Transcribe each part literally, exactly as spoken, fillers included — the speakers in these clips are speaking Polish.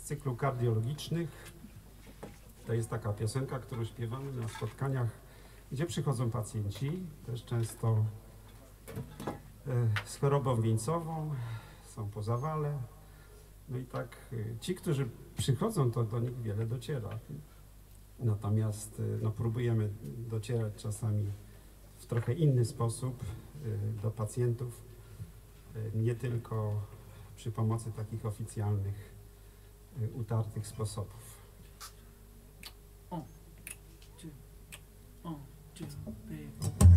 cyklu kardiologicznych. To jest taka piosenka, którą śpiewamy na spotkaniach, gdzie przychodzą pacjenci, też często z chorobą wieńcową, są po zawale. No i tak ci, którzy przychodzą, to do nich wiele dociera. Natomiast no, próbujemy docierać czasami w trochę inny sposób do pacjentów, nie tylko przy pomocy takich oficjalnych, utartych sposobów. O, two, o, two, three.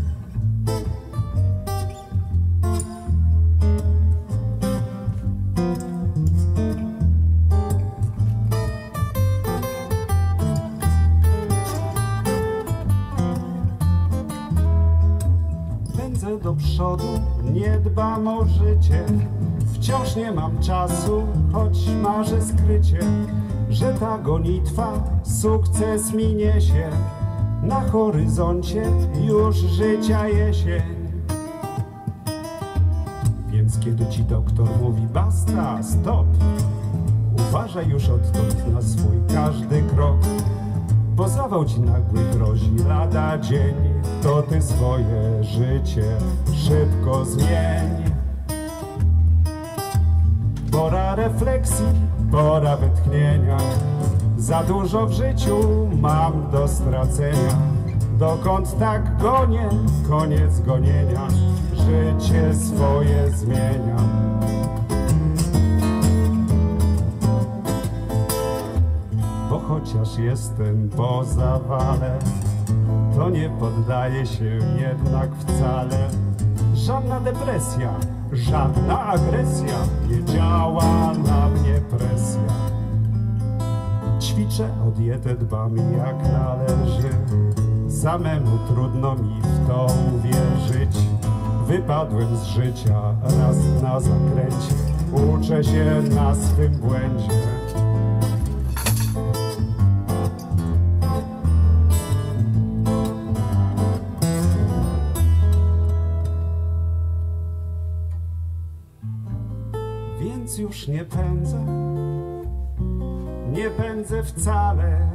Pędzę do przodu, nie dbam o życie, wciąż nie mam czasu, choć marzę skrycie, że ta gonitwa sukces mi niesie. Na horyzoncie już życia jesień. Więc kiedy ci doktor mówi basta, stop, uważaj już odtąd na swój każdy krok, bo zawał ci nagły grozi lada dzień, to ty swoje życie szybko zmień. Pora refleksji, pora wytchnienia, za dużo w życiu mam do stracenia. Dokąd tak gonię, koniec gonienia, życie swoje zmieniam. Bo chociaż jestem po zawale, to nie poddaję się jednak wcale. Żadna depresja, żadna agresja nie działa na mnie presja. Ćwiczę o dietę, dbam jak należy, samemu trudno mi w to uwierzyć. Wypadłem z życia raz na zakręcie, uczę się na swym błędzie. Więc już nie pędzę, nie pędzę wcale.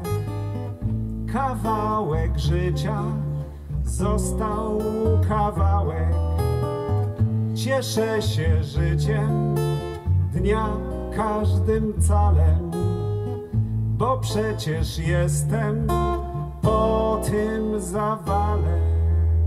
Kawałek życia został kawałek. Cieszę się życiem, dnia każdym calem, bo przecież jestem po tym zawale.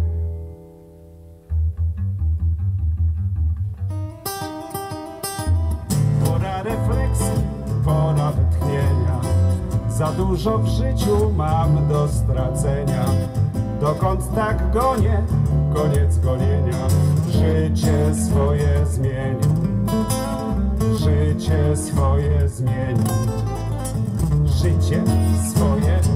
Pora refleksji, pora wytchnienia, za dużo w życiu mam do stracenia. Dokąd tak gonię, koniec gonienia, życie swoje zmienię, życie swoje zmienię, życie swoje